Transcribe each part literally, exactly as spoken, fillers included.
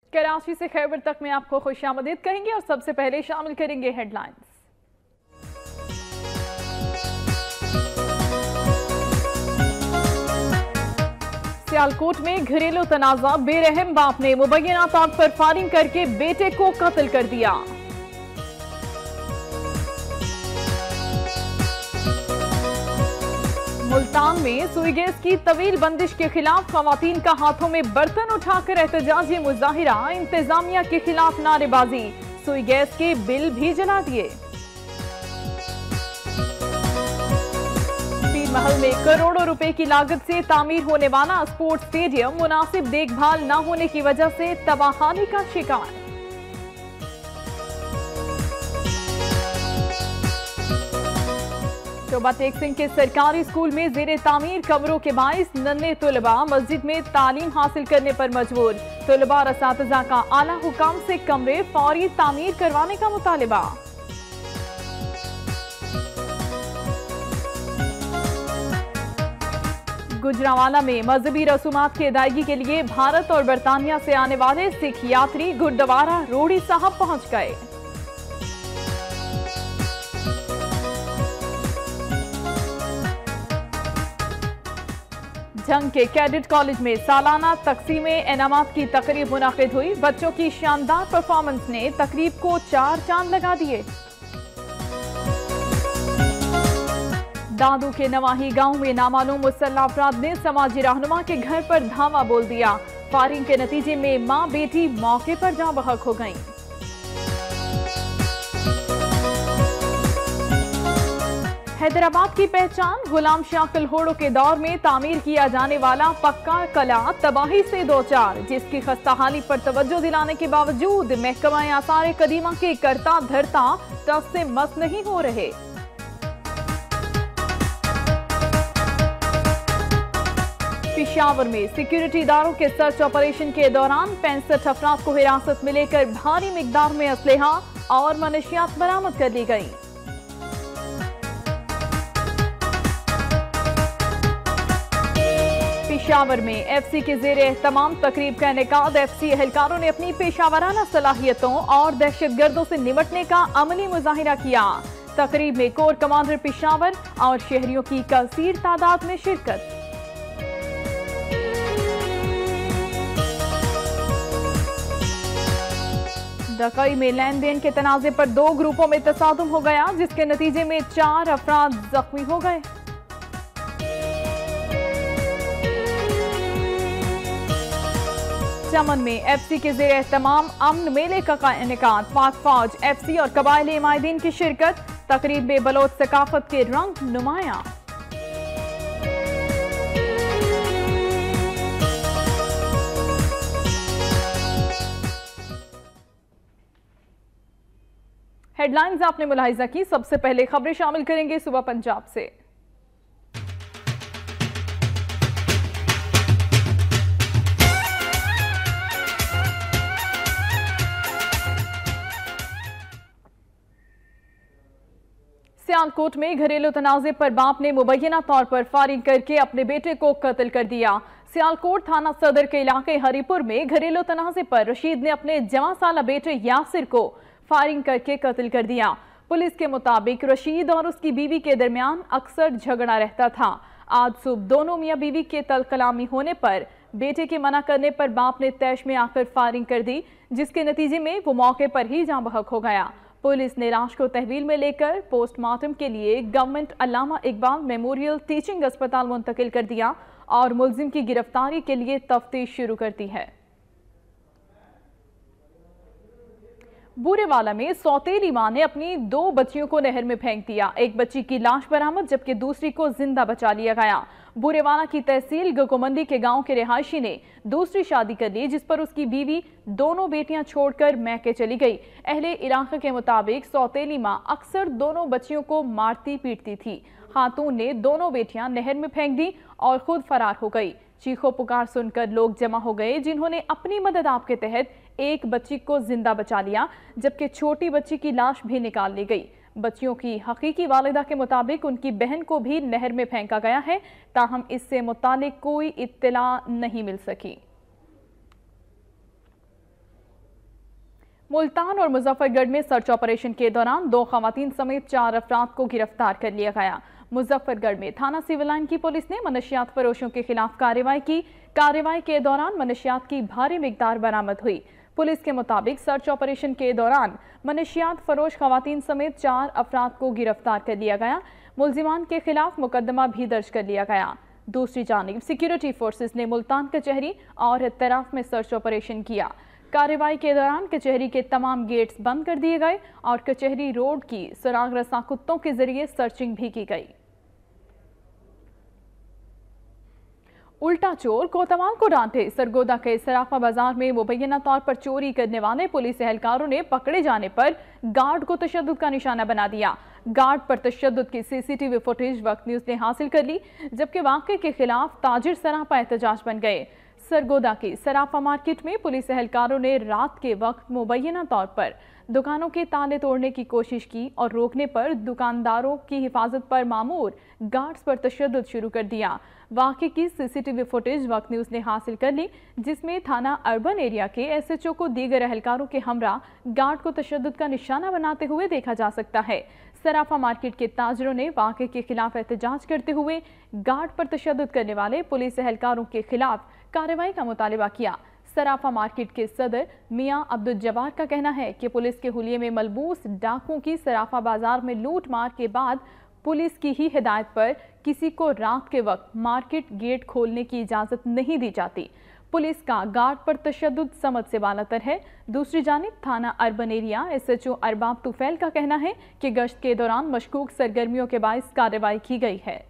कराची से खैबर तक में आपको खुशामदीद कहेंगे और सबसे पहले शामिल करेंगे हेडलाइंस। सियालकोट में घरेलू तनाज़ा, बेरहम बाप ने मुबैना तौर पर फायरिंग करके बेटे को कत्ल कर दिया। मुल्तान में सुई गैस की तवील बंदिश के खिलाफ खवातीन का हाथों में बर्तन उठाकर एहतजाजी मुजाहिरा, इंतजामिया के खिलाफ नारेबाजी, सुई गैस के बिल भी जला दिए। पीर महल में करोड़ों रुपए की लागत से तामीर होने वाला स्पोर्ट्स स्टेडियम मुनासिब देखभाल न होने की वजह से तबाहानी का शिकार। शोभा टेक सिंह के सरकारी स्कूल में जेरे तामीर कमरों के बाइस नन्हे तुलबा मस्जिद में तालीम हासिल करने पर मजबूर। तुलबा और असातिज़ा का आला हुकाम से कमरे फौरी तामीर करवाने का मुतालिबा। गुजरांवाला में मजहबी रसूमात की अदायगी के लिए भारत और बरतानिया से आने वाले सिख यात्री गुरुद्वारा रोड़ी साहब पहुंच गए। जंग के कैडेट कॉलेज में सालाना तकसीमे इनामात की तकरीब मुनाकिद हुई। बच्चों की शानदार परफॉर्मेंस ने तकरीब को चार चांद लगा दिए। दादू के नवाही गांव में नामालूम मुसल्लह अफराद ने समाजी रहनुमा के घर पर धावा बोल दिया। फायरिंग के नतीजे में मां बेटी मौके पर जाँ बहक हो गईं। हैदराबाद की पहचान, गुलाम शाह कलहोड़ो के दौर में तामीर किया जाने वाला पक्का कला तबाही से दो चार, जिसकी खस्ताहाली पर तवज्जो दिलाने के बावजूद महकमा आसार कदीमा के करता धरता टस से मस नहीं हो रहे। पेशावर में सिक्योरिटी इदारों के सर्च ऑपरेशन के दौरान पैंसठ अफराद को हिरासत में लेकर भारी मिकदार में असलहा और मनशियात बरामद कर ली गई। पेशावर में एफसी के जेर एहतमाम तकरीब का इनेकाद। एफसी एहलकारों ने अपनी पेशावराना सलाहियतों और दहशतगर्दों से निपटने का अमली मुजाहिरा किया। तकरीब में कोर कमांडर पेशावर और शहरियों की कसीर तादाद में शिरकत। दकई में लेन देन के तनाजे पर दो ग्रुपों में तसादुम हो गया, जिसके नतीजे में चार अफराद जख्मी हो गए। चमन में एफसी के जेर एहतमाम अमन मेले का इनेकाद। पाक फौज, एफसी और कबायली इमायदीन की शिरकत। तकरीब में बलोच सकाफत के रंग नुमाया। हेडलाइंस आपने मुलाहिजा की। सबसे पहले खबरें शामिल करेंगे सुबह पंजाब से। सियालकोट में घरेलू तनाजे पर बाप ने मुबैना तौर पर फायरिंग करके अपने बेटे को कत्ल कर दिया। सियालकोट थाना सदर के इलाके हरीपुर में घरेलू तनाजे पर रशीद ने अपने जवां साला बेटे यासिर को फायरिंग करके कत्ल कर दिया। पुलिस के मुताबिक रशीद और उसकी बीवी के दरमियान अक्सर झगड़ा रहता था। आज सुबह दोनों मियां बीवी के तल कलामी होने पर बेटे के मना करने पर बाप ने तैश में आकर फायरिंग कर दी, जिसके नतीजे में वो मौके पर ही जाँ बहक हो गया। पुलिस ने लाश को तहवील में लेकर पोस्टमार्टम के लिए government Allama Iqbal memorial teaching अस्पताल मुंतकिल कर दिया और मुलजिम की गिरफ्तारी के लिए तफ्तीश शुरू कर दी है। बूरेवाला में सौतेली मां ने अपनी दो बच्चियों को नहर में फेंक दिया। एक बच्ची की लाश बरामद, जबकि दूसरी को जिंदा बचा लिया गया। बूरेवाला की तहसील गकोमंडी के गांव के रिहायशी ने दूसरी शादी कर ली, जिस पर उसकी बीवी दोनों बेटियां छोड़कर मैके चली गई। अहले इलाके के मुताबिक सौतेली मां अक्सर दोनों बच्चियों को मारती पीटती थी। खातून ने दोनों बेटियां नहर में फेंक दी और खुद फरार हो गई। चीखों पुकार सुनकर लोग जमा हो गए, जिन्होंने अपनी मदद आप के तहत एक बच्ची को जिंदा बचा लिया, जबकि छोटी बच्ची की लाश भी निकाल ली गई। बच्चियों की हकीकी वालिदा के मुताबिक उनकी बहन को भी नहर में फेंका गया है, ताहम इससे मुतालिक कोई इत्तला नहीं मिल सकी। मुल्तान और मुजफ्फरगढ़ में सर्च ऑपरेशन के दौरान दो खवातीन समेत चार अफराद को गिरफ्तार कर लिया गया। मुजफ्फरगढ़ में थाना सिविल लाइन की पुलिस ने मनशियात फरोशों के खिलाफ कार्रवाई की। कार्रवाई के दौरान मनशियात की भारी मिकदार बरामद हुई। पुलिस के मुताबिक सर्च ऑपरेशन के दौरान मनशियात फरोश खवातीन समेत चार अफराद को गिरफ्तार कर लिया गया। मुलजिमान के खिलाफ मुकदमा भी दर्ज कर लिया गया। दूसरी जानिब सिक्योरिटी फोर्सेस ने मुल्तान कचहरी और इत्तराफ में सर्च ऑपरेशन किया। कार्रवाई के दौरान कचहरी के तमाम गेट्स बंद कर दिए गए और कचहरी रोड की सुराग रसा कुत्तों के जरिए सर्चिंग भी की गई। उल्टा चोर कोतवाल को डांटे। सरगोदा के सराफा बाजार में मुबैना तौर पर चोरी करने वाले पुलिस एहलकारों ने पकड़े जाने पर गार्ड को तशद्दुद का निशाना बना दिया। गार्ड पर तशद्दुद की सीसीटीवी फुटेज वक्त न्यूज ने हासिल कर ली, जबकि वाक़े के खिलाफ ताजिर सराफा एहतजाज बन गए। सरगोदा की सराफा मार्केट में पुलिस एहलकारों ने रात के वक्त मुबैना तौर पर दुकानों के ताले तोड़ने की कोशिश की और रोकने पर दुकानदारों की हिफाजत पर मामूर गार्ड्स पर तशद्दुद शुरू कर दिया। वाक़े की सीसीटीवी फुटेज वक्त न्यूज ने हासिल कर ली, जिसमें थाना अर्बन एरिया के एसएचओ को दीगर एहलकारों के हमरा गार्ड को तशद्दुद का निशाना बनाते हुए देखा जा सकता है। सराफा मार्केट के ताजरों ने वाक़े के खिलाफ एहतजाज करते हुए गार्ड पर तशद्दुद करने वाले पुलिस एहलकारों के खिलाफ कार्रवाई का मुतालबा किया। सराफा मार्केट के सदर मियां अब्दुल जब्बार का कहना है कि पुलिस के हुलिये में मलबूस डाकुओं की सराफा बाजार में लूट मार के बाद पुलिस की ही हिदायत पर किसी को रात के वक्त मार्केट गेट खोलने की इजाजत नहीं दी जाती। पुलिस का गार्ड पर तशद्दुद समझ से बालातर है। दूसरी जानिब थाना urban area SHO Arbab Tufail का कहना है कि गश्त के दौरान मशकूक सरगर्मियों के बाइस कार्रवाई की गई है।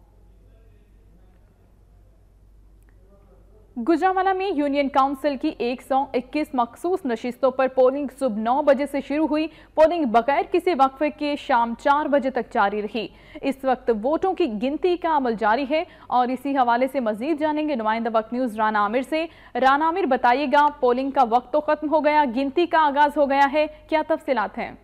गुजरांवाला में यूनियन काउंसिल की एक सौ इक्कीस मखसूस नशिस्तों पर पोलिंग सुबह नौ बजे से शुरू हुई। पोलिंग बगैर किसी वक्फे के शाम चार बजे तक जारी रही। इस वक्त वोटों की गिनती का अमल जारी है और इसी हवाले से मजीद जानेंगे नुमाइंदा वक्त न्यूज राना आमिर से। राना आमिर, बताइएगा, पोलिंग का वक्त तो खत्म हो गया, गिनती का आगाज हो गया है, क्या तफसीलात हैं?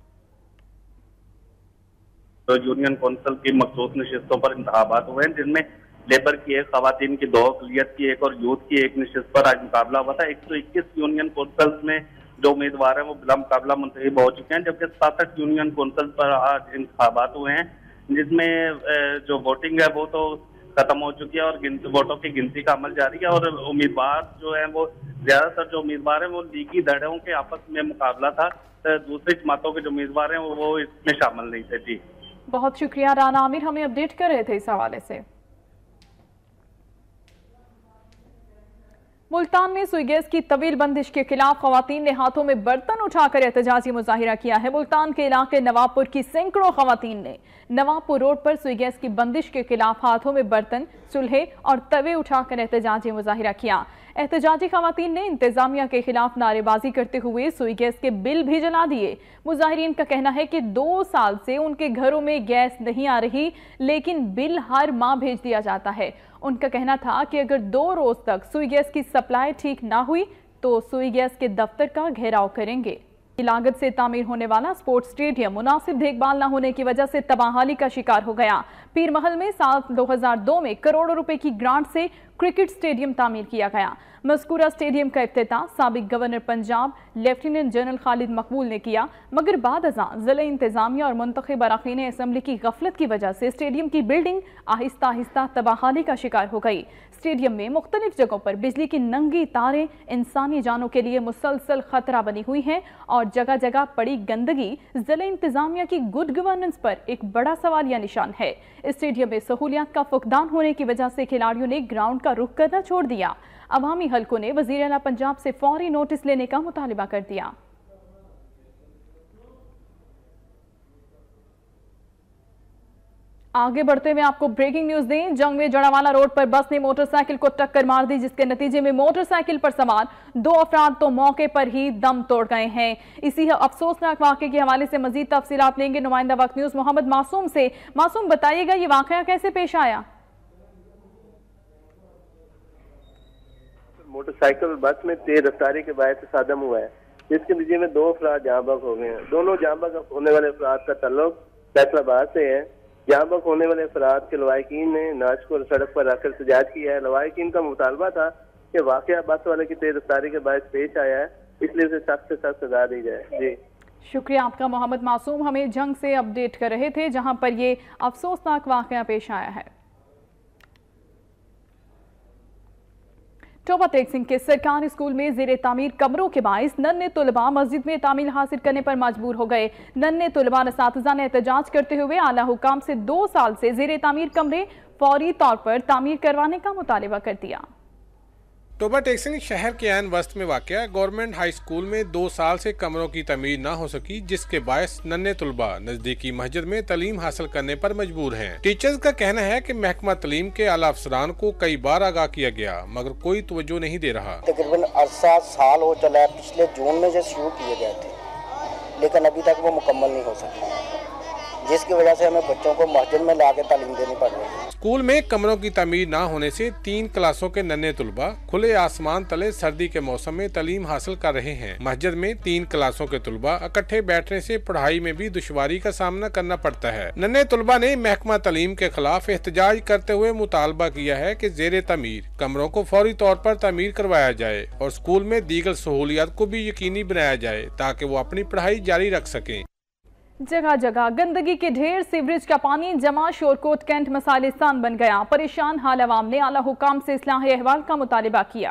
तो यूनियन काउंसिल की मखसूस नशिस्तों पर इंतखाबात हुए हैं, जिनमें लेबर की एक, खवातीन की दो, अक़लियत की एक और यूथ की एक नशिस्त पर आज मुकाबला हुआ था। एक सौ इक्कीस यूनियन काउंसिल में जो उम्मीदवार हैं वो बिला मुकाबला मुंतखब हो चुके हैं, जबकि सासठ यूनियन काउंसिल पर आज इंतखाबात हुए हैं, जिसमें जो वोटिंग है वो तो खत्म हो चुकी है और वोटों की गिनती का अमल जारी है। और उम्मीदवार जो है वो ज्यादातर जो उम्मीदवार हैं वो लीगी धड़ों के आपस में मुकाबला था। दूसरी जमातों के जो उम्मीदवार हैं वो इसमें शामिल नहीं थे। जी बहुत शुक्रिया राना आमिर, हमें अपडेट कर रहे थे इस हवाले से। मुल्तान में सुई गैस की तवील बंदिश के खिलाफ खवातीन ने हाथों में बर्तन उठाकर एहतजाजी मुजाहिरा किया है। मुल्तान के इलाके नवाबपुर की सैकड़ों खवातीन ने नवाबपुर रोड पर सुई गैस की बंदिश के खिलाफ हाथों में बर्तन, चूल्हे और तवे उठाकर एहतजाजी मुजाहिरा किया। एहतजाजी खवातीन ने इंतजामिया के खिलाफ नारेबाजी करते हुए सुई गैस के बिल भी जला दिए। मुजाहिरीन का कहना है कि दो साल से उनके घरों में गैस नहीं आ रही, लेकिन बिल हर माह भेज दिया जाता है। उनका कहना था कि अगर दो रोज तक सुई गैस की सप्लाई ठीक ना हुई तो सुई गैस के दफ्तर का घेराव करेंगे। लागत से तामीर होने वाला स्पोर्ट्स स्टेडियम मुनासिब देखभाल न होने की वजह से तबाहाली का शिकार हो गया। पीर महल में साल दो हजार दो में करोड़ों रुपए की ग्रांट से क्रिकेट स्टेडियम तामीर किया गया। मज़कूरा स्टेडियम का इफ्तिताह साबिक governor Punjab lieutenant general Khalid Maqbool ने किया, मगर बाद अज़ां ज़िला इंतजामिया और मुंतखब अरकान असम्बली की गफलत की वजह से स्टेडियम की बिल्डिंग आहिस्ता आहिस्ता तबाहाली का शिकार हो गई। स्टेडियम में मुख्तलिफ जगहों पर बिजली की नंगी तारें इंसानी जानों के लिए मुसलसल खतरा बनी हुई हैं और जगह जगह पड़ी गंदगी ज़िला इंतजामिया की गुड गवर्नेंस पर एक बड़ा सवालिया निशान है। स्टेडियम में सहूलियात का फुकदान होने की वजह से खिलाड़ियों ने ग्राउंड का रुख करना छोड़ दिया। अवामी हलकों ने वज़ीर आला पंजाब से फौरी नोटिस लेने का मुतालिबा कर दिया। आगे बढ़ते हुए आपको ब्रेकिंग न्यूज दें। जंग में जड़ावाला रोड पर बस ने मोटरसाइकिल को टक्कर मार दी, जिसके नतीजे में मोटरसाइकिल पर सवार दो अफराद तो मौके पर ही दम तोड़ गए हैं। इसी अफसोसनाक वाकये के हवाले से मजीद तफसीलात लेंगे नुमाइंदा वक्त न्यूज मोहम्मद मासूम से। मासूम, बताइएगा ये वाकया कैसे पेश आया? मोटरसाइकिल बस में तेज रफ्तारी के बायस तसादम हुआ है, जिसके नतीजे में दो अफराद जहाँ बहक हो गए हैं। दोनों जहाँ बहक होने वाले अफराद का ताल्लुक फैसलाबाद से है। जहाँ बहक होने वाले अफराद के लवाहिकीन ने नाच को सड़क पर रखकर एहतजाज किया है। लवाहिकीन का मुतालबा था कि वाकया बस वाले की तेज रफ्तारी के बायस पेश आया है, اس لیے اسے سخت سے سخت سزا دی جائے. جی شکریہ آپ کا محمد معصوم، ہمیں جنگ سے اپڈیٹ کر رہے تھے جہاں پر یہ افسوسناک واقعہ پیش آیا ہے. ٹوبہ ٹیک سنگھ کے سرکاری اسکول میں زیر تعمیر کمروں کے باعث ننھے طلباء مسجد میں تعمیل حاصل کرنے پر مجبور ہو گئے. ننھے طلباء اساتذہ نے احتجاج کرتے ہوئے اعلیٰ حکام سے دو سال سے زیر تعمیر کمرے فوری طور پر تعمیر کروانے کا مطالبہ کر دیا. ٹوبہ ٹیک سنگھ شہر کے عین وسط میں واقع گورنمنٹ ہائی اسکول میں دو سال سے کمروں کی تعمیر نہ ہو سکی، جس کے باعث ننھے طلباء نزدیکی مسجد میں تعلیم حاصل کرنے پر مجبور ہیں. ٹیچرز کا کہنا ہے کہ محکمہ تعلیم کے اعلیٰ افسران کو کئی بار آگاہ کیا گیا مگر کوئی توجہ نہیں دے رہا. تقریباً عرصہ سال ہو چلا ہے، پچھلے جون میں سے شروع کیے گئے تھے لیکن ابھی تک وہ مکمل نہیں ہو سکے، جس کی وجہ سے ہمیں بچوں کو مسجد میں لا کے تعلیم دینی پڑ رہی ہے. اسکول میں کمروں کی تعمیر نہ ہونے سے تین کلاسوں کے ننھے طلباء کھلے آسمان تلے سردی کے موسم میں تعلیم حاصل کر رہے ہیں. مسجد میں تین کلاسوں کے طلباء اکٹھے بیٹھنے سے پڑھائی میں بھی دشواری کا سامنا کرنا پڑتا ہے. ننھے طلباء نے محکمہ تعلیم کے خلاف احتجاج کرتے ہوئے مطالبہ کیا ہے کہ زیر تعمیر کمروں کو فوری طور پر تعمیر کروایا جائے اور اسکول میں دیگر سہولیات کو بھی یقینی بنایا جائے تاکہ وہ اپنی پڑھائی جاری رکھ سکیں. جگہ جگہ گندگی کے ڈھیر، سیوریج کا پانی جمع، شورکوٹ کینٹ مسائلستان بن گیا. پریشان حال عوام نے اعلیٰ حکام سے اصلاح احوال کا مطالبہ کیا.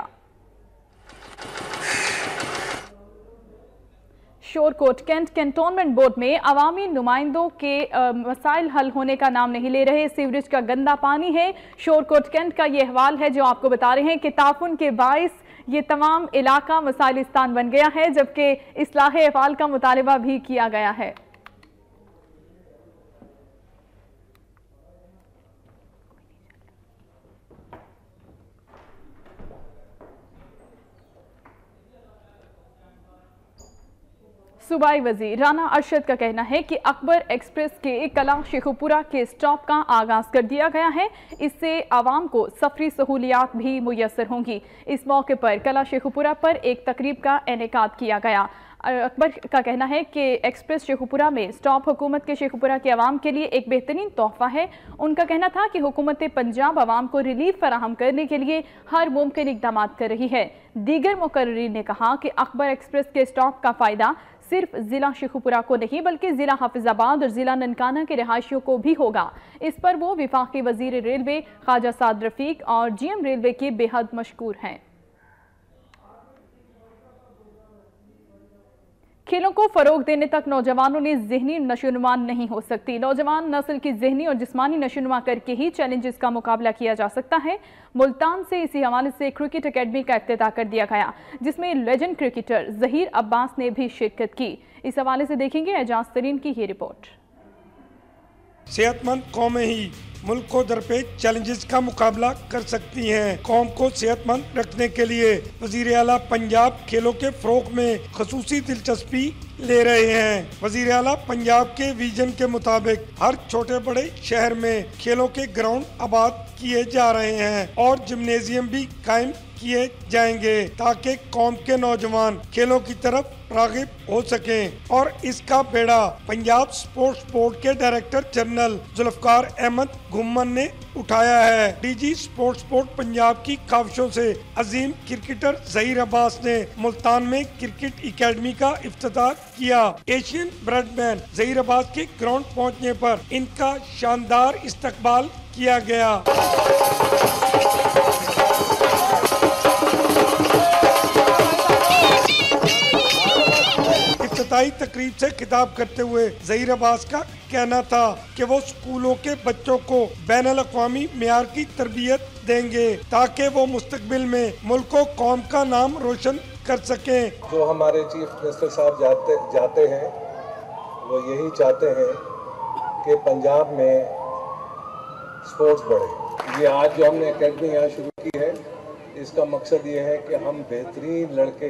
شورکوٹ کینٹ کینٹونمنٹ بورڈ میں عوامی نمائندوں کے مسائل حل ہونے کا نام نہیں لے رہے. سیوریج کا گندا پانی ہے. شورکوٹ کینٹ کا یہ احوال ہے جو آپ کو بتا رہے ہیں کہ تعاون کے باعث یہ تمام علاقہ مسائلستان بن گیا ہے، جبکہ اصلاح احوال کا مطالبہ بھی کیا گیا ہے. صوبائی وزیر رانا ارشد کا کہنا ہے کہ اکبر ایکسپریس کے کلاں شیخوپورہ کے سٹاپ کا آغاز کر دیا گیا ہے. اس سے عوام کو سفری سہولیات بھی میسر ہوں گی. اس موقع پر کلاں شیخوپورہ پر ایک تقریب کا انعقاد کیا گیا. اکبر کا کہنا ہے کہ ایکسپریس شیخوپورہ میں سٹاپ حکومت کے شیخوپورہ کے عوام کے لیے ایک بہترین تحفہ ہے. ان کا کہنا تھا کہ حکومت پنجاب عوام کو ریلیف فراہم کرنے کے لیے ہر ممکن اقدامات کر رہی ہے. دیگر مقررین نے کہا کہ اکبر ایکسپریس کے سٹاپ کا فائدہ صرف ضلع شیخوپورہ کو نہیں بلکہ ضلع حافظ آباد اور ضلع ننکانہ کے رہائشیوں کو بھی ہوگا. اس پر وہ وفاقی وزیر ریلوے خواجہ سعد رفیق اور جی ایم ریلوے کے بے حد مشکور ہیں. کھیلوں کو فروغ دینے تک نوجوانوں نے ذہنی نشوونما نہیں ہو سکتی. نوجوان نسل کی ذہنی اور جسمانی نشوونما کر کے ہی چیلنجز کا مقابلہ کیا جا سکتا ہے. ملتان سے اسی حوالے سے کرکٹ اکیڈمی کا افتتاح کر دیا گیا جس میں لیجنڈ کرکٹر ظہیر عباس نے بھی شرکت کی. اس حوالے سے دیکھیں گے اعجاز ترین کی یہ رپورٹ. صحت مند قومیں ہی ملک کو درپیش چیلنجز کا مقابلہ کر سکتی ہیں. قوم کو صحت مند رکھنے کے لیے وزیر اعلیٰ پنجاب کھیلوں کے فروغ میں خصوصی دلچسپی لے رہے ہیں. وزیر اعلیٰ پنجاب کے ویژن کے مطابق ہر چھوٹے بڑے شہر میں کھیلوں کے گراؤنڈ آباد کیے جا رہے ہیں اور جمنیزیم بھی قائم کیے جائیں گے تاکہ قوم کے نوجوان کھیلوں کی طرف راغب ہو سکیں. اور اس کا بیڑا پنجاب سپورٹس بورڈ کے ڈائریکٹر جنرل ذوالفقار احمد گھمن نے اٹھایا ہے. D G sports board Punjab کی کاوشوں سے عظیم کرکٹر ظہیر عباس نے ملتان میں کرکٹ اکیڈمی کا افتتاح کیا. Asian Bradman Zaheer Abbas کے گراؤنڈ پہنچنے پر ان کا شاندار استقبال کیا گیا. افتتاحی تقریب سے خطاب کرتے ہوئے ظہیر عباس کا کہنا تھا کہ وہ اسکولوں کے بچوں کو بین الاقوامی معیار کی تربیت دیں گے تاکہ وہ مستقبل میں ملک و قوم کا نام روشن کر سکیں. جو ہمارے چیف منسٹر صاحب جاتے جاتے ہیں وہ یہی چاہتے ہیں کہ پنجاب میں سپورٹس بڑھے. یہ آج جو ہم نے اکیڈمی یہاں شروع کی ہے اس کا مقصد یہ ہے کہ ہم بہترین لڑکے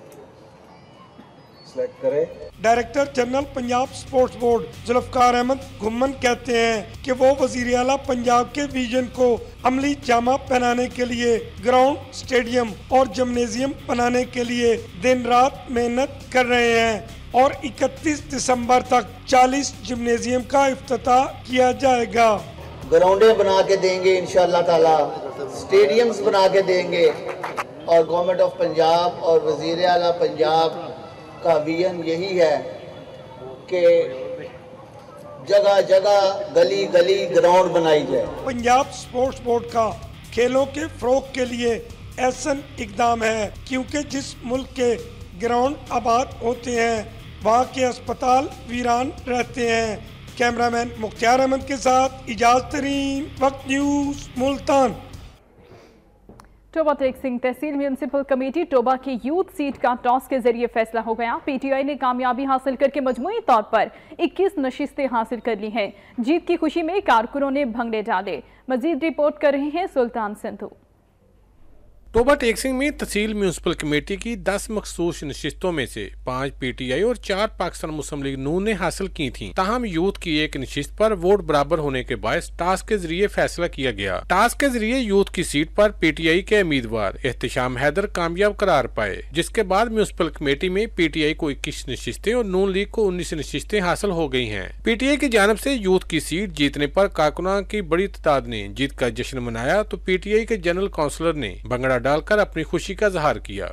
سلیکٹ کریں. Director general Punjab sports board Zulfiqar Ahmed Ghumman کہتے ہیں کہ وہ وزیر اعلیٰ پنجاب کے ویژن کو عملی جامہ پہنانے کے لیے گراؤنڈ، اسٹیڈیم اور جمنیزیم بنانے کے لیے دن رات محنت کر رہے ہیں اور اکتیس دسمبر تک چالیس جمنیزیم کا افتتاح کیا جائے گا. گراؤنڈیں بنا کے دیں گے انشاءاللہ تعالی، اسٹیڈیمز بنا کے دیں گے اور گورنمنٹ آف پنجاب اور وزیر اعلیٰ پنجاب کا ویژن یہی ہے کہ جگہ جگہ گلی گلی گراؤنڈ بنائی جائے۔ پنجاب سپورٹس بورڈ کا کھیلوں کے فروغ کے لیے احسن اقدام ہے، کیونکہ جس ملک کے گراؤنڈ آباد ہوتے ہیں وہاں کے اسپتال ویران رہتے ہیں۔ کیمرامین مختار احمد کے ساتھ اجاز ترین، وقت نیوز، ملتان۔ ٹوبہ ٹیک سنگھ تحصیل میونسپل کمیٹی ٹوبہ کی یوتھ سیٹ کا ٹاس کے ذریعے فیصلہ ہو گیا۔ پی ٹی آئی نے کامیابی حاصل کر کے مجموعی طور پر اکیس نشستیں حاصل کر لی ہیں۔ جیت کی خوشی میں کارکنوں نے بھنگڑے ڈالے۔ مزید رپورٹ کر رہے ہیں سلطان سندھو۔ ٹوبہ ٹیک سنگھ میں تحصیل میونسپل کمیٹی کی دس مخصوص نشستوں میں سے پانچ پی ٹی آئی اور چار پاکستان مسلم لیگ نون نے حاصل کی تھیں، تاہم یوتھ کی ایک نشست پر ووٹ برابر ہونے کے باعث ٹاس کے ذریعے فیصلہ کیا گیا۔ ٹاس کے ذریعے یوتھ کی set per P T I کے امیدوار احتشام حیدر کامیاب قرار پائے، جس کے بعد میونسپل کمیٹی میں پی ٹی آئی کو اکیس نشستیں اور نون لیگ کو انیس نشستیں حاصل ہو گئی ہیں۔ پی ٹی آئی کی جانب سے یوتھ کی سیٹ جیتنے پر کارکنان کی بڑی تعداد نے جیت کا جشن منایا تو پی ٹی آئی کے جنرل کونسلر نے بھنگڑا ڈال کر اپنی خوشی کا اظہار کیا۔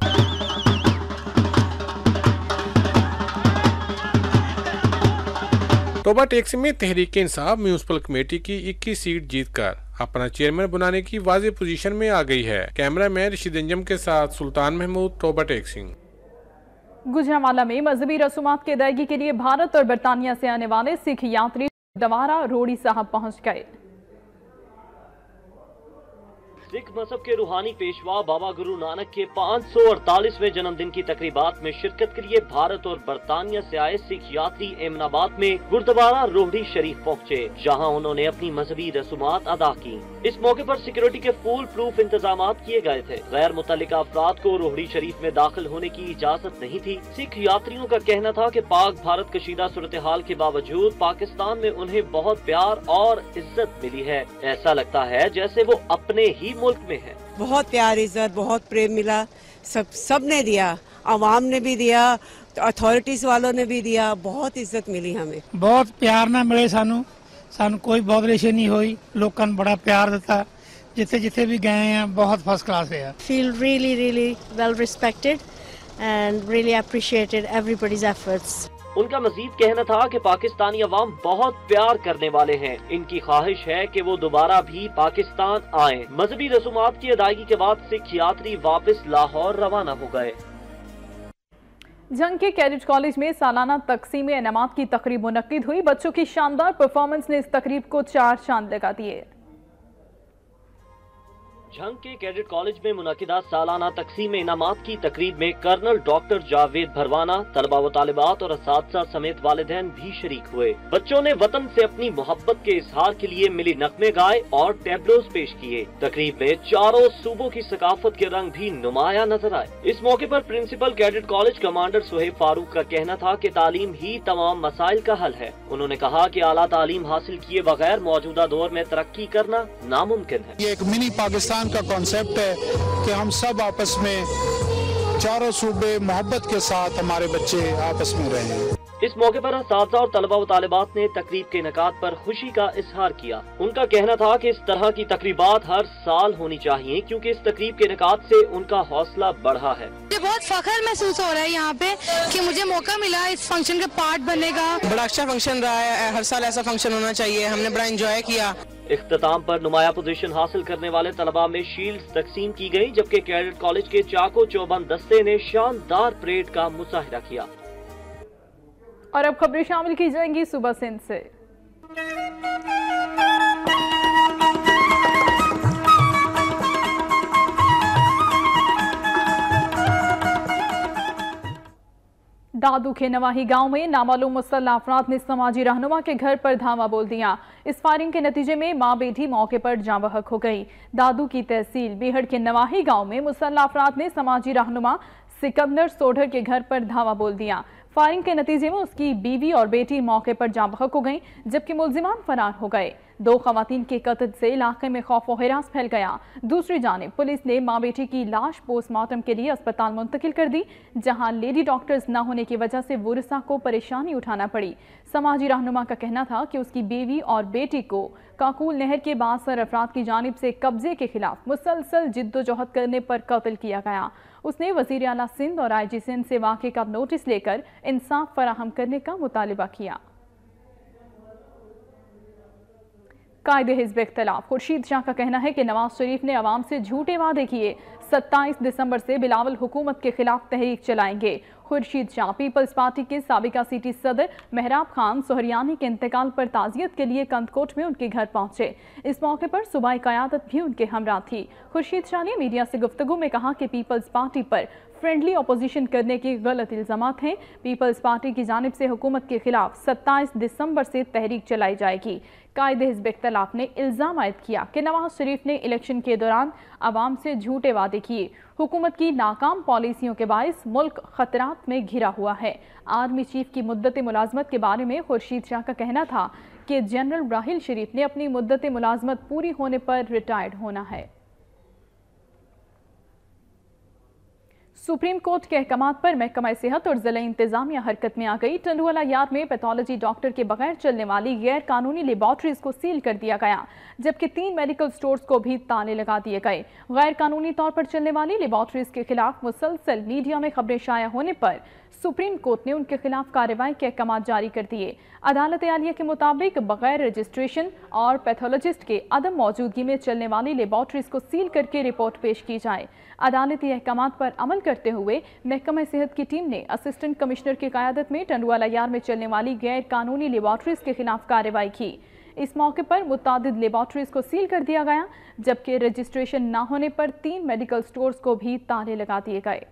ٹوبہ ٹیک سنگھ میں تحریک انصاف میونسپل کمیٹی کی اکیس سیٹ جیت کر اپنا چیئرمین بنانے کی واضح پوزیشن میں آ گئی ہے۔ کیمرہ مین رشید انجم کے ساتھ سلطان محمود، ٹوبہ ٹیک سنگھ۔ گوجرانوالہ میں مذہبی رسومات کی ادائیگی کے لیے بھارت اور برطانیہ سے آنے والے سکھ یاتری دوارا روڑی صاحب پہنچ گئے۔ سکھ مذہب کے روحانی پیشوا بابا گرو نانک کے پانچ سو اڑتالیسویں جنم دن کی تقریبات میں شرکت کے لیے بھارت اور برطانیہ سے آئے سکھ یاتری ایمن آباد میں گردوارہ روہڑی شریف پہنچے، جہاں انہوں نے اپنی مذہبی رسومات ادا کی۔ اس موقع پر سیکورٹی کے فول پروف انتظامات کیے گئے تھے۔ غیر متعلقہ افراد کو روہڑی شریف میں داخل ہونے کی اجازت نہیں تھی۔ سکھ یاتریوں کا کہنا تھا کہ پاک بھارت کشیدہ صورتحال کے باوجود پاکستان میں انہیں بہت پیار اور عزت ملی ہے۔ ایسا لگتا ہے جیسے وہ اپنے ہی ملک میں ہے۔ بہت پیار، عزت، بہت پریم ملا، سب سب نے دیا، عوام نے بھی دیا، اتھارٹیز والوں نے بھی دیا، بہت عزت ملی ہمیں۔ بہت پیار نہ ملے سانو سانو کوئی بودریشی نہیں ہوئی، لوگوں نے بڑا پیار دیتا، جتنے جتنے بھی گئے ہیں بہت فرسٹ کلاس ہے۔ Feel really really well respected and really appreciated everybody's efforts. ان کا مزید کہنا تھا کہ پاکستانی عوام بہت پیار کرنے والے ہیں، ان کی خواہش ہے کہ وہ دوبارہ بھی پاکستان آئیں۔ مذہبی رسومات کی ادائیگی کے بعد سکھ یاتری واپس لاہور روانہ ہو گئے۔ جنگ کے کیڈٹ کالج میں سالانہ تقسیم انعامات کی تقریب منعقد ہوئی۔ بچوں کی شاندار پرفارمنس نے اس تقریب کو چار چاند لگا دیے۔ جھنگ کے کیڈٹ کالج میں منعقدہ سالانہ تقسیم انعامات کی تقریب میں کرنل ڈاکٹر جاوید بھروانہ، طلبہ و طالبات اور اساتذہ سمیت والدین بھی شریک ہوئے۔ بچوں نے وطن سے اپنی محبت کے اظہار کے لیے ملی نغمے گائے اور ٹیبلوز پیش کیے۔ تقریب میں چاروں صوبوں کی ثقافت کے رنگ بھی نمایاں نظر آئے۔ اس موقع پر principal cadet college commander Suhaib Farooq کا کہنا تھا کہ تعلیم ہی تمام مسائل کا حل ہے۔ انہوں نے کہا کہ اعلیٰ تعلیم حاصل کیے بغیر موجودہ دور میں ترقی کرنا ناممکن ہے۔ یہ ایک منی پاکستان کا کانسیپٹ ہے کہ ہم سب آپس میں چاروں صوبے محبت کے ساتھ ہمارے بچے آپس میں رہیں۔ اس موقع پر اساتذہ اور طلبہ و طالبات نے تقریب کے انعقاد پر خوشی کا اظہار کیا۔ ان کا کہنا تھا کہ اس طرح کی تقریبات ہر سال ہونی چاہیے، کیونکہ اس تقریب کے انعقاد سے ان کا حوصلہ بڑھا ہے۔ مجھے بہت فخر محسوس ہو رہا ہے یہاں پہ کہ مجھے موقع ملا اس فنکشن کے پارٹ بننے کا۔ بڑا اچھا فنکشن رہا ہے، ہر سال ایسا فنکشن ہونا چاہیے، ہم نے بڑا انجوائے کیا۔ اختتام پر نمایاں پوزیشن حاصل کرنے والے طلباء میں شیلڈز تقسیم کی گئی، جبکہ کیڈٹ کالج کے چاکو چوبند دستے نے شاندار پریڈ کا مظاہرہ کیا۔ اور اب خبریں شامل کی جائیں گی صبح سندھ سے۔ دادو کے نواحی گاؤں میں نامعلوم مسلح افراد نے سماجی رہنما کے گھر پر دھاوا بول دیا۔ اس فائرنگ کے نتیجے میں ماں بیٹی موقع پر جاں بحق ہو گئی۔ دادو کی تحصیل بیہڑ کے نواحی گاؤں میں مسلح افراد نے سماجی رہنما سکندر سوڈھر کے گھر پر دھاوا بول دیا۔ فائرنگ کے نتیجے میں اس کی بیوی اور بیٹی موقع پر جاں بحق ہو گئیں، جبکہ ملزمان فرار ہو گئے۔ दो खवातीन के कत्ल से इलाके में खौफ व हिरास फैल गया। दूसरी जानिब पुलिस ने मां बेटी की लाश पोस्टमार्टम के लिए अस्पताल मुंतकिल कर दी, जहां लेडी डॉक्टर्स न होने की वजह से वुरसा को परेशानी उठाना पड़ी। समाजी रहनुमा का कहना था कि उसकी बेवी और बेटी को काकूल नहर के बासर अफराद की जानिब से कब्जे के खिलाफ मुसलसल जिद्दोजहद करने पर कत्ल किया गया। उसने वजीर आला सिंध और आई जी सिंध से वाक़े का नोटिस लेकर इंसाफ फराहम करने का मुतालिबा किया। कायदे हिज़्ब इख्तिलाफ खुर्शीद शाह का कहना है कि नवाज शरीफ ने अवाम से झूठे वादे किए, सत्ताईस दिसंबर से बिलावल हुकूमत के खिलाफ तहरीक चलाएंगे। खुर्शीद शाह पीपल्स पार्टी के साबिका सिटी सदर मेहराब खान सोहरियानी के इंतकाल पर ताज़ियत के लिए कंदकोट में उनके घर पहुंचे। इस मौके पर सूबाई क़यादत भी उनके हमरा थी। खुर्शीद शाह ने मीडिया से गुफ्तगू में कहा कि पीपल्स पार्टी पर फ्रेंडली अपोजिशन करने के गलत इल्जामात हैं। पीपल्स पार्टी की जानिब से हुकूमत के खिलाफ सत्ताईस दिसंबर से तहरीक चलाई जाएगी। कायदे हिज़्ब इख्तिलाफ ने इल्ज़ाम आयद किया कि नवाज शरीफ ने इलेक्शन के दौरान आवाम से झूठे वादे किए। हुकूमत की नाकाम पॉलिसियों के बायस मुल्क खतरात में घिरा हुआ है। आर्मी चीफ की मुद्दत मुलाजमत के बारे में खुर्शीद शाह का कहना था कि जनरल राहिल शरीफ ने अपनी मुद्दत मुलाजमत पूरी होने पर रिटायर्ड होना है। सुप्रीम कोर्ट के अहकामात पर महकमा सेहत और जिला इंतजामिया हरकत में आ गई। टंडुवाला यार्ड में पैथोलॉजी डॉक्टर के बगैर चलने वाली गैर कानूनी लेबॉर्ट्रीज को सील कर दिया गया, जबकि तीन मेडिकल स्टोर्स को भी ताले लगा दिए गए। गैर कानूनी तौर पर चलने वाली लेबॉर्ट्रीज के खिलाफ मुसलसल मीडिया में खबरें शाया होने पर सुप्रीम कोर्ट ने उनके खिलाफ कार्रवाई के अहकाम जारी कर दिए। अदालत आलिया के मुताबिक बगैर रजिस्ट्रेशन और पैथोलॉजिस्ट के अदम मौजूदगी में चलने वाली लेबॉर्ट्रीज को सील करके रिपोर्ट पेश की जाए। अदालती अहकाम पर अमल करते हुए महकमा सेहत की टीम ने असिस्टेंट कमिश्नर की क़यादत में टंडुवाला यार्ड में चलने वाली गैर कानूनी लेबॉर्ट्रीज के खिलाफ कार्रवाई की। इस मौके पर मुतादिद लेबॉर्ट्रीज को सील कर दिया गया, जबकि रजिस्ट्रेशन न होने पर तीन मेडिकल स्टोर्स को भी ताले लगा दिए गए।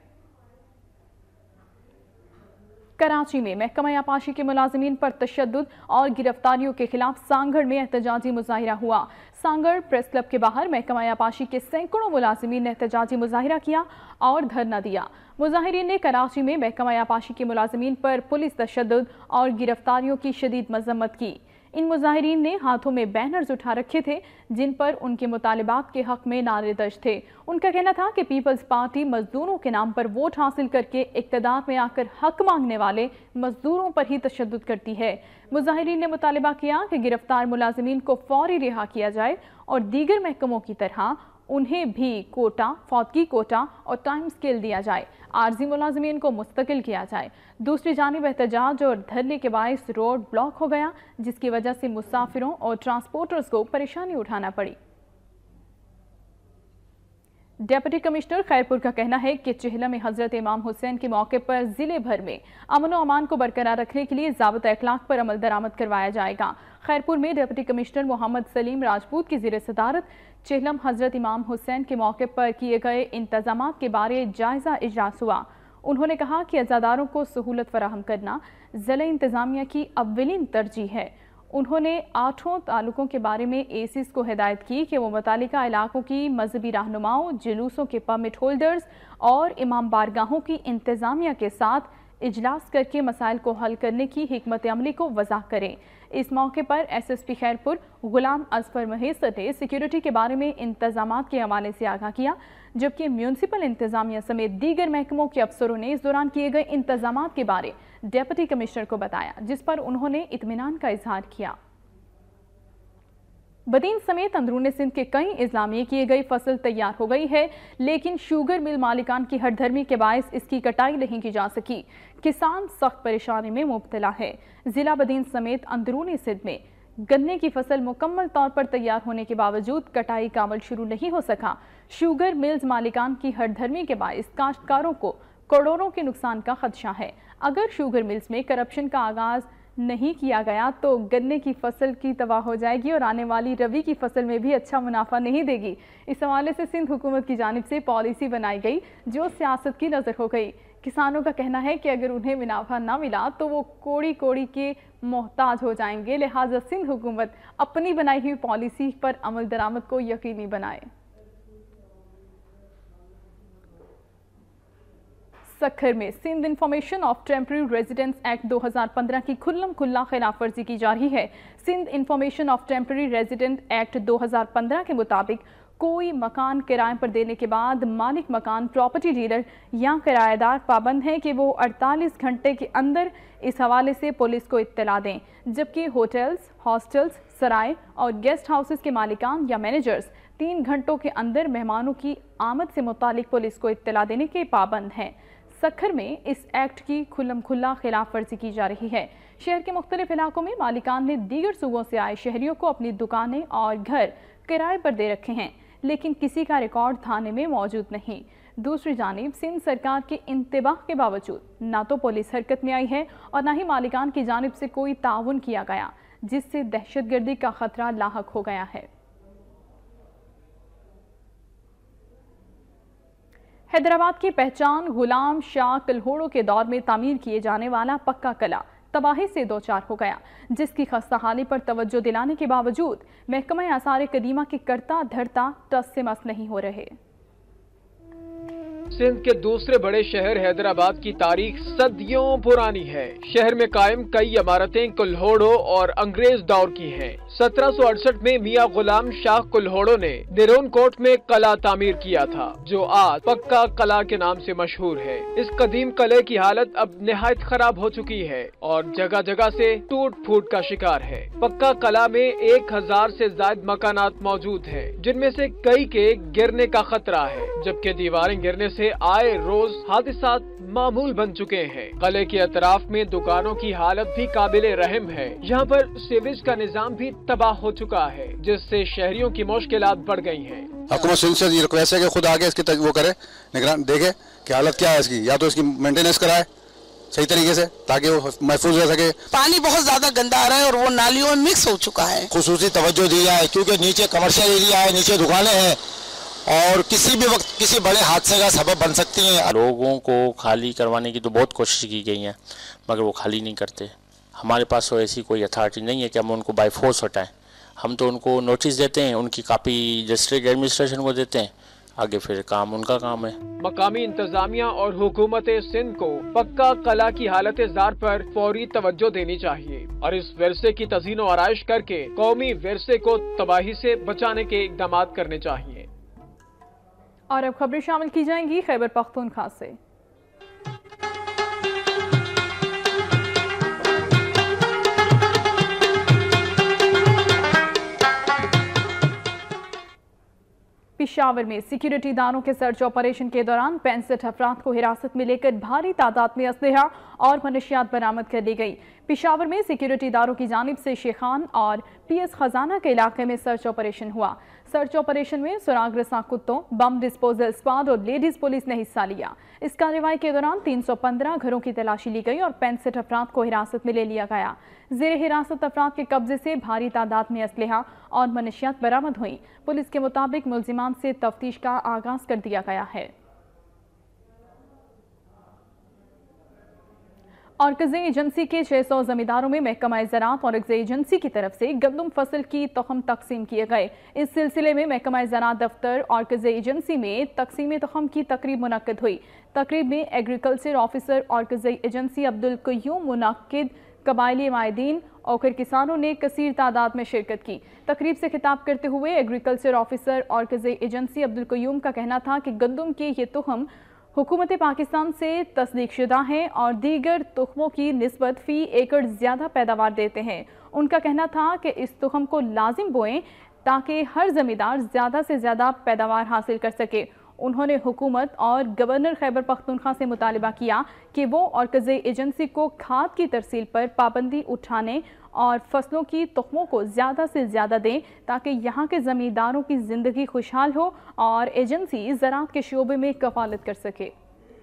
कराची में महकमा आपाशी के मुलाजिमीन पर तशद्दुद और गिरफ्तारियों के खिलाफ सांगड़ में एहतजाजी मुजाहिरा हुआ। सांगड़ प्रेस क्लब के बाहर महकमा आपाशी के सैकड़ों मुलाजिमीन ने एहतजाजी मुजाहिरा किया और धरना दिया। मुजाहिरीन ने कराची में महकमा आपाशी के मुलाजिमीन पर पुलिस तशद्दुद और गिरफ्तारियों की शदीद मजम्मत की। इन मुजाहिरीन ने हाथों में बैनर्स उठा रखे थे, जिन पर उनके मुतालिबात के हक में नारे दर्ज थे। उनका कहना था कि पीपल्स पार्टी मजदूरों के नाम पर वोट हासिल करके इक्तदार में आकर हक मांगने वाले मजदूरों पर ही तशद्दुद करती है। मुजाहिरीन ने मुतालिबा किया कि गिरफ्तार मुलाजिमीन को फौरी रिहा किया जाए और दीगर महकमों की तरह उन्हें भी कोटा, फौतगी कोटा और टाइम स्केल दिया जाए। आर्जी मुलाजिमीन को मुस्तकिल किया जाए। दूसरी जानिब एहतजाज और धरने के बायस रोड ब्लॉक हो गया, जिसकी वजह से मुसाफिरों और ट्रांसपोर्टर्स को परेशानी उठाना पड़ी। डेप्यूटी कमिश्नर खैरपुर का कहना है कि चिहला में हजरत इमाम हुसैन के मौके पर जिले भर में अमन व अमान को बरकरार रखने के लिए ज़ाबिता इखलाक पर अमल दरामद करवाया जाएगा। खैरपुर में डेप्यूटी कमिश्नर मोहम्मद सलीम राजपूत की ज़ेर सदारत चिहलम हजरत इमाम हुसैन के मौके पर किए गए इंतजामात के बारे जायजा इजलास हुआ। उन्होंने कहा कि अज़ादारों को सहूलत फराहम करना ज़िला इंतजामिया की अव्वलीन तरजीह है। उन्होंने आठों तालुकों के बारे में एसीज को हिदायत की कि वो मुतालिका इलाकों की मजहबी रहनुमाओं, जुलूसों के परमिट होल्डर्स और इमाम बारगाहों की इंतजामिया के साथ इजलास करके मसाइल को हल करने की हिकमत अमली को वज़ाह करें। इस मौके पर S S P Khairpur Ghulam Azfar Mahesar ने सिक्योरिटी के बारे में इंतजामात के हवाले से आगाह किया, जबकि म्यूनसिपल इंतजामिया समेत दीगर महकमों के अफसरों ने इस दौरान किए गए इंतजामात के बारे डेप्यूटी कमिश्नर को बताया, जिस पर उन्होंने इत्मीनान का इजहार किया। बदीन समेत अंदरूनी सिंध के कई अजला में किए गई फसल तैयार हो गई है, लेकिन शुगर मिल मालिकान की हठधर्मी के बायस इसकी कटाई नहीं की जा सकी। किसान सख्त परेशानी में मुब्तला है। जिला बदीन समेत अंदरूनी सिंध में गन्ने की फसल मुकम्मल तौर पर तैयार होने के बावजूद कटाई का अमल शुरू नहीं हो सका। शुगर मिल्स मालिकान की हठधर्मी के बायस काश्तकारों को करोड़ों के नुकसान का खदशा है। अगर शुगर मिल्स में करप्शन का आगाज नहीं किया गया तो गन्ने की फसल की तबाह हो जाएगी और आने वाली रबी की फसल में भी अच्छा मुनाफा नहीं देगी। इस हवाले से सिंध हुकूमत की जानिब से पॉलिसी बनाई गई जो सियासत की नज़र हो गई। किसानों का कहना है कि अगर उन्हें मुनाफा ना मिला तो वो कोड़ी कोड़ी के मोहताज हो जाएंगे, लिहाजा सिंध हुकूमत अपनी बनाई हुई पॉलिसी पर अमल दरामद को यकीनी बनाए। सखर में Sindh information of temporary residence act दो हज़ार पंद्रह की खुल्लम खुल्ला खिलाफ वर्जी की जा रही है। Sindh information of temporary resident act दो हज़ार पंद्रह के मुताबिक कोई मकान किराए पर देने के बाद मालिक मकान, प्रॉपर्टी डीलर या किराएदार पाबंद है कि वो अड़तालीस घंटे के अंदर इस हवाले से पुलिस को इत्तला दें, जबकि होटल्स, हॉस्टल्स, सराय और गेस्ट हाउसेस के मालिकान या मैनेजर्स तीन घंटों के अंदर मेहमानों की आमद से मुतालिक पुलिस को इत्तला देने के पाबंद हैं। सखर में इस एक्ट की खुल्लम खुल्ला खिलाफ वर्जी की जा रही है। शहर के मुख्तलिफ इलाकों में मालिकान ने दीगर सूबों से आए शहरियों को अपनी दुकानें और घर किराए पर दे रखे हैं, लेकिन किसी का रिकॉर्ड थाने में मौजूद नहीं। दूसरी जानिब सिंध सरकार के इंतबाह के बावजूद ना तो पुलिस हरकत में आई है और ना ही मालिकान की जानिब से कोई ताउन किया गया, जिससे दहशतगर्दी का खतरा लाहक हो गया है। हैदराबाद की पहचान गुलाम शाह कल्होड़ो के दौर में तामीर किए जाने वाला पक्का कला तबाही से दो चार हो गया, जिसकी खस्ता हाली पर तवज्जो दिलाने के बावजूद महकमा आसार कदीमा के करता धरता टस से मस नहीं हो रहे। सिंध के दूसरे बड़े शहर हैदराबाद की तारीख सदियों पुरानी है। शहर में कायम कई इमारतें कुल्होड़ो और अंग्रेज दौर की हैं। सत्रह सौ अड़सठ में मियाँ गुलाम शाह कुल्होड़ो ने निरोन कोट में कला तामीर किया था, जो आज पक्का कला के नाम से मशहूर है। इस कदीम कले की हालत अब निहायत खराब हो चुकी है और जगह जगह से टूट फूट का शिकार है। पक्का कला में एक हजार से ज्यादा मकानात मौजूद हैं, जिनमें से कई के गिरने का खतरा है, जबकि दीवारें गिरने से आए रोज हादसात मामूल बन चुके हैं। कले के अतराफ में दुकानों की हालत भी काबिले रहम है। यहाँ पर सीवेज का निजाम भी तबाह हो चुका है, जिससे शहरियों की मुश्किलात बढ़ गई हैं। हुकूमत सिंध से ये रिक्वेस्ट है कि खुद आगे इसकी वो करे, निगरान देखे कि हालत क्या है इसकी, या तो इसकी मेंटेनेंस कराए सही तरीके से ताकि वो महफूज रह सके। पानी बहुत ज्यादा गंदा आ रहा है और वो नालियों में मिक्स हो चुका है। खुसूसी तवज्जो दी जाए, क्योंकि नीचे कमर्शियल एरिया है, नीचे दुकानें हैं और किसी भी वक्त किसी बड़े हादसे का सबब बन सकती हैं। लोगों को खाली करवाने की तो बहुत कोशिश की गई है, मगर वो खाली नहीं करते। हमारे पास तो ऐसी कोई अथॉरिटी नहीं है कि हम उनको बाय फोर्स हटाएं। हम तो उनको नोटिस देते हैं, उनकी कापी डिस्ट्रिक्ट एडमिनिस्ट्रेशन को देते हैं, आगे फिर काम उनका काम है। मकामी इंतजामिया और हुकूमत सिंध को पक्का कला की हालत जार पर फौरी तवज्जो देनी चाहिए और इस विरसे की तज़ीनो आराइश करके कौमी विरसे को तबाही से बचाने के इक़दाम करने चाहिए। और अब खबरें शामिल की जाएंगी खैबर पख्तूनख्वा से। पेशावर में सिक्योरिटी दारों के सर्च ऑपरेशन के दौरान पैंसठ अफराद को हिरासत में लेकर भारी तादाद में असलहा और मनशियात बरामद कर ली गई। पेशावर में सिक्योरिटी दारों की जानिब से शेखान और पी एस खजाना के इलाके में सर्च ऑपरेशन हुआ। सर्च ऑपरेशन में सुराग रसा कुत्तों, बम डिस्पोजल स्क्वाड और लेडीज पुलिस ने हिस्सा लिया। इस कार्रवाई के दौरान तीन सौ पंद्रह घरों की तलाशी ली गई और पैंसठ अफराद को हिरासत में ले लिया गया। जेर हिरासत अफराद के कब्जे से भारी तादाद में असलहा और मनशियात बरामद हुई। पुलिस के मुताबिक मुल्जिमान से तफ्तीश का आगाज कर दिया गया है। और क़ज़े एजेंसी के छह सौ जमींदारों में महकमा ज़राअत और क़ज़े एजेंसी की तरफ से गंदम फसल की तखम तकसीम किए गए। इस सिलसिले में महकमा ज़राअत दफ्तर और क़ज़े एजेंसी में तकसीम तखम की तकरीब मुनक्किद हुई। तकरीब में एग्रीकल्चर ऑफिसर और क़ज़े एजेंसी अब्दुल क़य्यूम मुनक्किद, कबायली माहिदीन और किसानों ने कसीर तादाद में शिरकत की। तकरीब से खिताब करते हुए एग्रीकल्चर ऑफिसर और क़ज़े एजेंसी अब्दुल क़य्यूम का कहना था कि गंदम के ये तुखम हुकूमत पाकिस्तान से तस्दीक शुदा हैं और दीगर तुखमों की निस्बत फ़ी एकड़ ज़्यादा पैदावार देते हैं। उनका कहना था कि इस तुखम को लाजिम बोएं ताकि हर ज़मींदार ज़्यादा से ज़्यादा पैदावार हासिल कर सके। उन्होंने हुकूमत और गवर्नर खैबर पख्तूनख्वा से मुतालिबा किया कि वो और क़ज़े एजेंसी को खाद की तरसील पर पाबंदी उठाने और फसलों की तुखमों को ज़्यादा से ज़्यादा दें ताकि यहाँ के ज़मींदारों की ज़िंदगी खुशहाल हो और एजेंसी ज़राअत के शोबे में कफालत कर सके।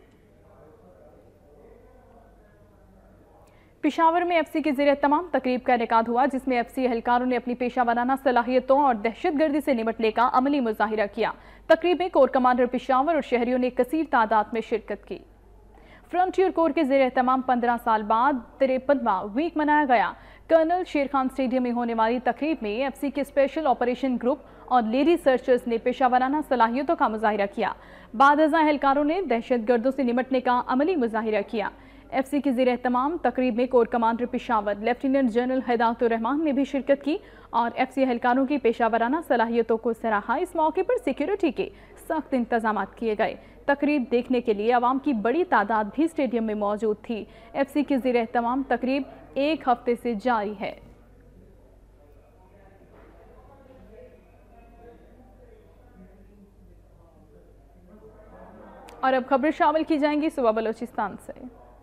पेशावर में एफ सी के ज़रिए तमाम तकरीब का इनेकाद हुआ, जिसमें एफ सी एहलकारों ने अपनी पेशा वाराना सलाहियतों और दहशतगर्दी से निपटने का अमली मुजाहिरा किया। तकरीब में कोर कमांडर पेशावर और शहरियों ने कसीर तादाद में शिरकत की। फ्रंटियर कोर के ज़रिए तमाम पंद्रह साल बाद तिरपनवां वीक मनाया गया। कर्नल शेर खान स्टेडियम में होने वाली तकरीब में एफसी के स्पेशल ऑपरेशन ग्रुप और लेडी सर्चर्स ने पेशावराना सलाहियतों का मुजाहिरा किया। बाद अज़ां एहलकारों ने दहशतगर्दों से निपटने का अमली मुजाहिरा किया। एफसी की ज़ेर एहतमाम तकरीब में core commander Peshawar lieutenant general Hidayatur Rehman ने भी शिरकत की और एफसी एहलकारों की पेशावराना सलाहियतों को सराहा। इस मौके पर सिक्योरिटी के सख्त इंतजाम किए गए। तकरीब देखने के लिए आवाम की बड़ी तादाद भी स्टेडियम में मौजूद थी। एफसी की ज़ेर एहतमाम तकरीब एक हफ्ते से जारी है। और अब खबरें शामिल की जाएंगी सुबह बलोचिस्तान से।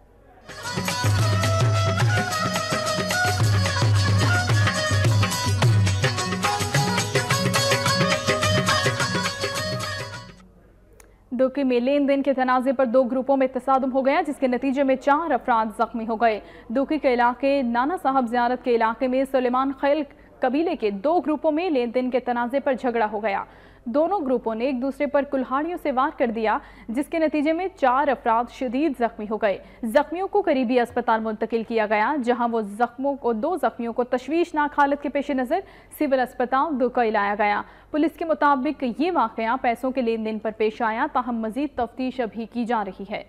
दुकी में लेन देन के तनाज़े पर दो ग्रुपों में तसादुम हो गया, जिसके नतीजे में चार अफराद जख्मी हो गए। दुकी के इलाके नाना साहब ज़ियारत के इलाके में सुलेमान खैल कबीले के दो ग्रुपों में लेन देन के तनाज़े पर झगड़ा हो गया। दोनों ग्रुपों ने एक दूसरे पर कुल्हाड़ियों से वार कर दिया, जिसके नतीजे में चार अफराद शदीद जख्मी हो गए। जख्मियों को करीबी अस्पताल मुंतकिल किया गया, जहां वो जख्मों को दो जख्मियों को तशवीशनाक हालत के पेश नज़र सिविल अस्पताल दुकई लाया गया। पुलिस के मुताबिक ये वाक़या पैसों के लेन देन पर पेश आया, ताहम मजीद तफ्तीश अभी की जा रही है।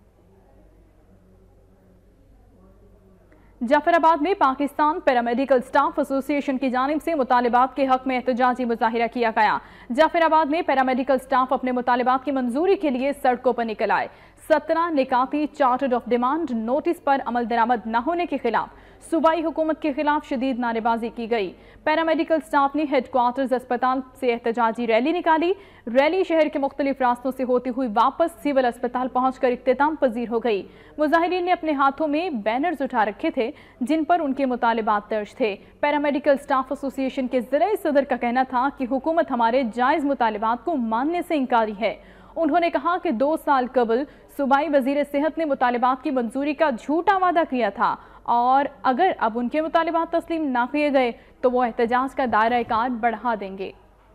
जाफराबाद में पाकिस्तान पैरामेडिकल स्टाफ एसोसिएशन की जानिब से मुतालिबात के हक में एहतजाजी मुजाहिरा किया गया। जाफराबाद में पैरामेडिकल स्टाफ अपने मुतालिबात की मंजूरी के लिए सड़कों पर निकल आए। सत्रह निकाती चार्टर ऑफ डिमांड नोटिस पर अमल दरामद न होने के खिलाफ सूबाई हुकूमत के खिलाफ शदीद नारेबाजी की गई। पैरामेडिकल स्टाफ ने हेडक्वार्टर्स अस्पताल से एहतजाजी रैली निकाली। रैली शहर के मुख्तलिफ रास्तों से होती हुई वापस सिविल अस्पताल पहुंचकर इख्तिताम पजीर हो गई। मुजाहिरीन ने अपने हाथों में बैनर्स उठा रखे थे, जिन पर उनके मुतालिबात दर्ज थे। पैरामेडिकल स्टाफ एसोसिएशन के ज़िले सदर का कहना था कि हुकूमत हमारे जायज़ मुतालिबात को मानने से इंकारी है। उन्होंने कहा कि दो साल कबल सूबाई वजीर सेहत ने मुतालिबात की मंजूरी का झूठा वादा किया था और अगर अब उनके मुतालिबात तस्लीम ना किए गए तो वो एहतजाज का दायरा कार बढ़ा देंगे।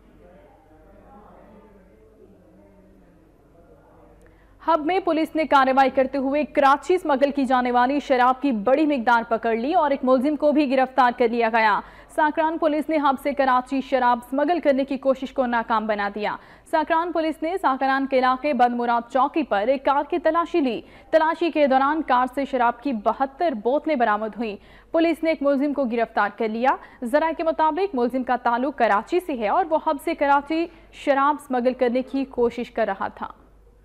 हब में पुलिस ने कार्रवाई करते हुए कराची स्मगल की जाने वाली शराब की बड़ी मिकदार पकड़ ली और एक मुलजिम को भी गिरफ्तार कर लिया गया। साकरान पुलिस ने हब से कराची शराब स्मगल करने की कोशिश को नाकाम बना दिया। साकरान पुलिस ने साकरान के इलाके बदमुराद चौकी पर एक कार की तलाशी ली। तलाशी के दौरान कार से शराब की बहत्तर बोतलें बरामद हुई। पुलिस ने एक मुलजिम को गिरफ्तार कर लिया। ज़राए के मुताबिक मुलजिम का ताल्लुक कराची से है और वो हब से कराची शराब स्मगल करने की कोशिश कर रहा था।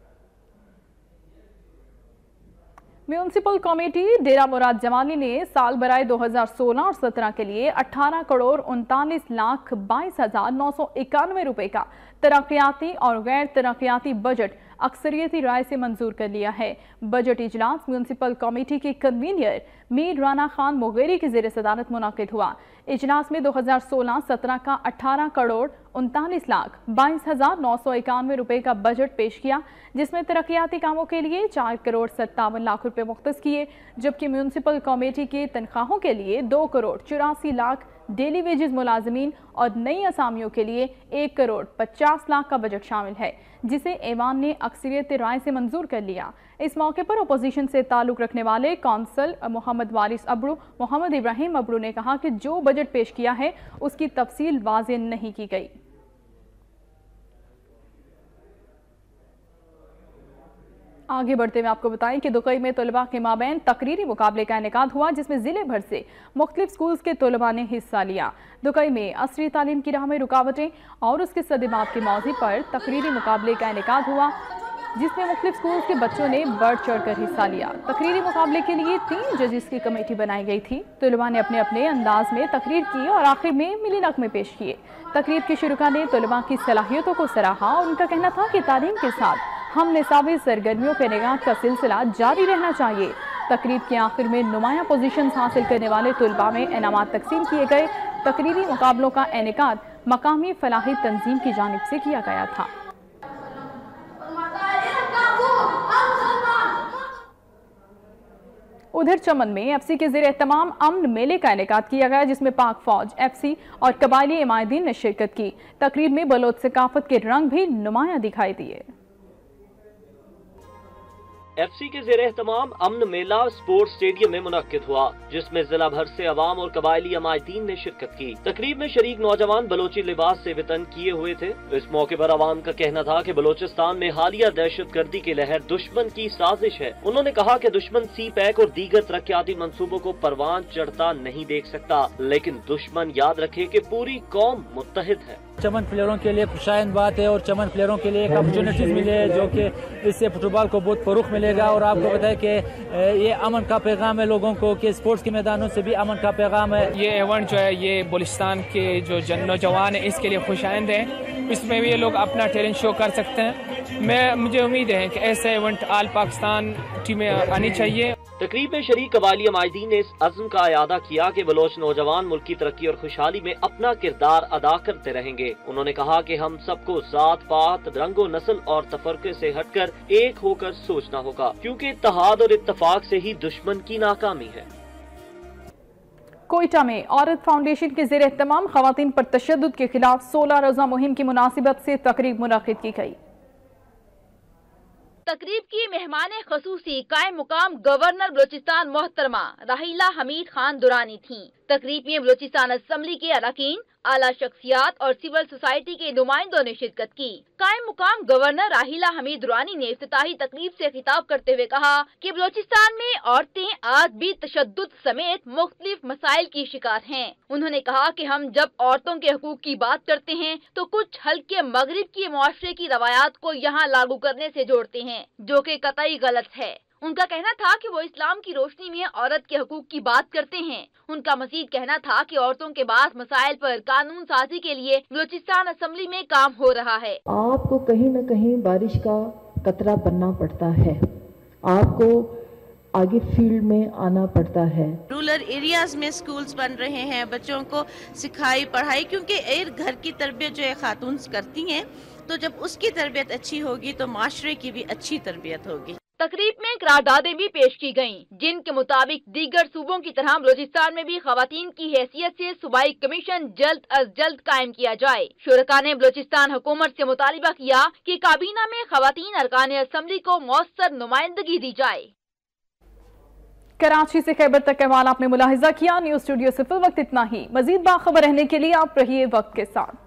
म्यूनसिपल कमेटी डेरा मुराद जमाली ने साल बराए दो हज़ार सोलह और सत्रह के लिए अठारह करोड़ उनतालीस लाख बाईस हजार नौ सौ इक्यानवे रुपए का तरक्याती और गैर तरक्याती बजट अक्सरियती राय से मंजूर कर लिया है। बजट इजलास म्यूनसिपल कमेटी के कन्वीनियर मीर राना खान मोगेरी की ज़ेर सदारत मुनाकिद हुआ। इजलास में दो हज़ार सोलह सत्रह का अठारह करोड़ उनतालीस लाख बाईस हजार नौ सौ इक्यानवे रुपए का बजट पेश किया, जिसमें तरक्याती कामों के लिए चार करोड़ सत्तावन लाख रुपए मुख्तस किए, जबकि म्यूनसिपल कमेटी के तनख्वाहों के लिए दो करोड़ चौरासी लाख डेली वेजेस मुलाजमीन और नई असामियों के लिए एक करोड़ पचास लाख का बजट शामिल है, जिसे ऐवान ने अक्सरियत राय से मंजूर कर लिया। इस मौके पर अपोजिशन से ताल्लुक रखने वाले कौंसल मोहम्मद वारिस अबड़ू मोहम्मद इब्राहिम अबड़ू ने कहा कि जो बजट पेश किया है उसकी तफसील वाज़ेह नहीं की गई। आगे बढ़ते हुए आपको बताएं कि दुकई में तलबा के माबैन तकरीरी मुकाबले का इनेकाद हुआ, जिसमें जिले भर से मुख्तलिफ स्कूल्स के तलबा ने हिस्सा लिया। दुकई में असरी तालीम की राह में रुकावटें और उसके सदेबात के मौजू पर तकरीरी मुकाबले का इनेकाद हुआ, जिसमें मुख्तलिफ स्कूल्स के बच्चों ने बढ़ चढ़ कर हिस्सा लिया। तकरीरी मुकाबले के लिए तीन जजेस की कमेटी बनाई गई थी। तलबा ने अपने अपने अंदाज में तकरीर की और आखिर में मिली नगमे पेश किए। तकरीब के शुरुका ने तलबा की सलाहियतों को सराहा और उनका कहना था कि तालीम के साथ हम निसाबी सरगर्मियों के निगाह का सिलसिला जारी रहना चाहिए। तकरीब के आखिर में नुमाया पोजीशंस हासिल करने वाले तलबा में इनामात तकसीम किए गए। तकरीरी मुकाबलों का इनेकाद मकामी फलाही तंजीम की जानिब से किया गया था। उधर चमन में एफसी के ज़ेर एहतमाम अमन मेले का इनेकाद किया गया, जिसमें पाक फौज, एफसी और कबायली इमायदीन ने शिरकत की। तकरीब में बलोच सकाफत के रंग भी नुमाया दिखाई दिए। एफ सी के ज़ेर एहतमाम अमन मेला स्पोर्ट्स स्टेडियम में मुनक्किद हुआ, जिसमें जिला भर से अवाम और कबायली अमायतीन ने शिरकत की। तकरीब में शरीक नौजवान बलोची लिबास से वतन किए हुए थे। इस मौके पर अवाम का कहना था कि बलोचिस्तान में हालिया दहशत गर्दी की लहर दुश्मन की साजिश है। उन्होंने कहा कि दुश्मन सी पैक और दीगर तरक्याती मंसूबों को परवान चढ़ता नहीं देख सकता, लेकिन दुश्मन याद रखे कि पूरी कौम मुत्तहिद है। चमन प्लेयरों के लिए खुशाइन बात है और चमन प्लेयरों के लिए एक अपॉर्चुनिटीज मिले है, जो कि इससे फुटबॉल को बहुत फरोख मिलेगा। और आपको पता है कि ये अमन का पैगाम है लोगों को, कि स्पोर्ट्स के मैदानों से भी अमन का पैगाम है। ये इवेंट जो है ये बलूचिस्तान के जो नौजवान है इसके लिए खुशाइंद है, इसमें भी ये लोग अपना टैलेंट शो कर सकते हैं। मैं मुझे उम्मीद है कि ऐसे इवेंट आल पाकिस्तान टीमें आनी चाहिए। तकरीब में शरीक कबायली अमायदीन ने इस अज़्म का इयादा किया कि बलोच नौजवान मुल्क की तरक्की और खुशहाली में अपना किरदार अदा करते रहेंगे। उन्होंने कहा कि हम सबको जात पात रंगो नस्ल और तफरके से हटकर एक होकर सोचना होगा, क्योंकि इत्तेहाद और इत्तफाक से ही दुश्मन की नाकामी है। कोयटा में औरत फाउंडेशन के ज़ेर एहतमाम ख़वातीन पर तशद्दुद के खिलाफ सोलह रोज़ा मुहिम की मुनासिबत से तकरीब मुनक़िद की गई। तकरीब की मेहमान खसूसी कायम मुकाम गवर्नर बलोचिस्तान मोहतरमा राहिला हमीद खान दुरानी थी। तकरीब में बलोचिस्तान असेंबली के अरकान, आला शख्सियात और सिविल सोसाइटी के नुमाइंदों ने शिरकत की। कायम मुकाम गवर्नर राहिला हमीद दुरानी ने इफ्तिताही तकरीब से खिताब करते हुए कहा कि बलोचिस्तान में औरतें आज भी तशद्दुद समेत मुख्तलिफ मसाइल की शिकार हैं। उन्होंने कहा कि हम जब औरतों के हकूक की बात करते हैं तो कुछ हल्के मगरिब के मुआशरे की रवायात को यहाँ लागू करने से जोड़ते हैं, जो कि कतई गलत है। उनका कहना था कि वो इस्लाम की रोशनी में औरत के हकूक की बात करते हैं। उनका मजीद कहना था कि औरतों के बाद मसाइल पर कानून साजी के लिए बलूचिस्तान असेंबली में काम हो रहा है। आपको कहीं न कहीं बारिश का कतरा बनना पड़ता है, आपको आगे फील्ड में आना पड़ता है। रूरल एरियाज में स्कूल्स बन रहे हैं, बच्चों को सिखाई पढ़ाई, क्योंकि एक घर की तरबियत जो है खातून करती हैं, तो जब उसकी तरबियत अच्छी होगी तो माशरे की भी अच्छी तरबियत होगी। तकरीब में करारदादें भी पेश की गयीं, जिनके मुताबिक दीगर सूबों की तरह बलूचिस्तान में भी खवातीन की हैसियत से सूबाई कमीशन जल्द अज जल्द कायम किया जाए। शुरका ने बलूचिस्तान हुकूमत से मुतालिबा किया कि काबीना में खवातीन अरकान असेंबली को मौसर नुमाइंदगी दी जाए। कराची से खैबर तक अहवाल आपने मुलाहिजा किया। न्यूज स्टूडियो से फिल वक्त इतना ही। मजीद बाखबर रहने के लिए आप रहिए वक्त के साथ।